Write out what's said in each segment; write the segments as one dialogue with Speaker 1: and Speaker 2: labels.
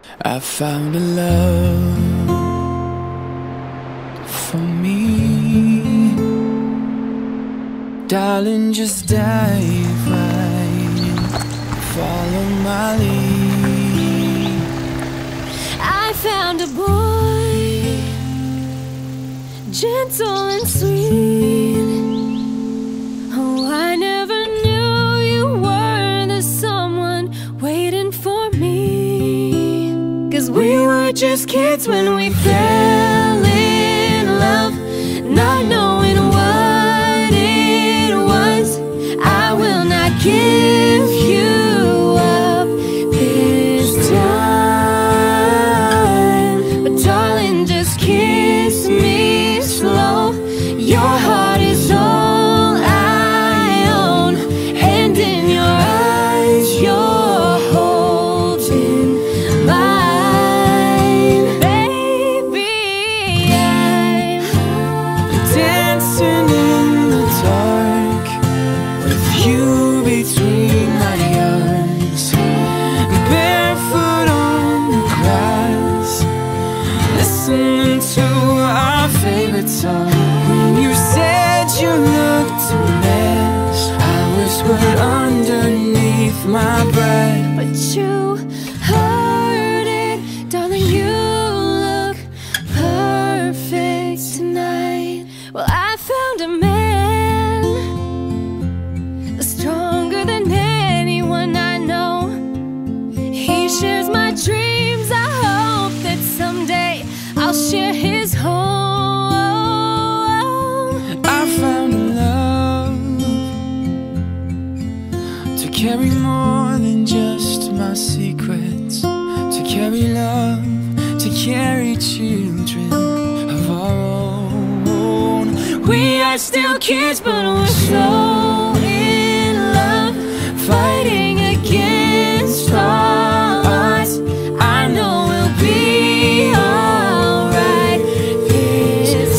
Speaker 1: I found a love for me. Darling, just dive right in, follow my lead.
Speaker 2: I found a boy, gentle and sweet. Oh, I never knew you were the someone waiting for me. 'Cause we were just kids when we fell in love, not knowing what it was. I will not give you up this time, but darling, just kiss me slow. Your heart is all I own, and in your eyes you're holding mine. Baby, I'm
Speaker 1: dancing in the dark with you between my arms, barefoot on the grass, listening to our favorite song. When you said you looked a mess, I whispered underneath my breath,
Speaker 2: but you heard it, darling, you look perfect tonight. Well, I found a man stronger than anyone I know. He shares my dreams. I hope that someday I'll share his home.
Speaker 1: I found a love to carry more than just my secrets, to carry love, to carry children of our own. We are still kids, but we're so in love, fighting against all odds. I know we'll be alright this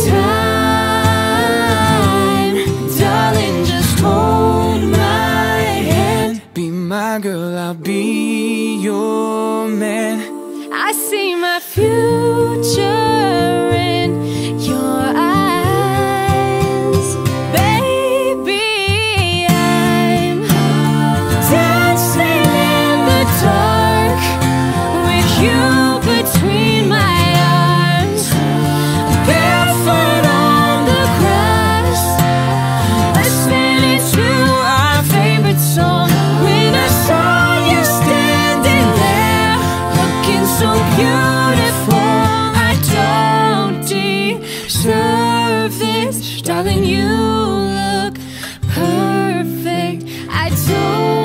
Speaker 1: time. Darling, just hold my hand. Be my girl, I'll be your man.
Speaker 2: I see my future in your eyes. Baby, I'm dancing in the dark with you between my arms, barefoot on the grass, listening to our favorite song. When I saw you standing there, looking so beautiful, I don't deserve this. Darling, you look perfect. I don't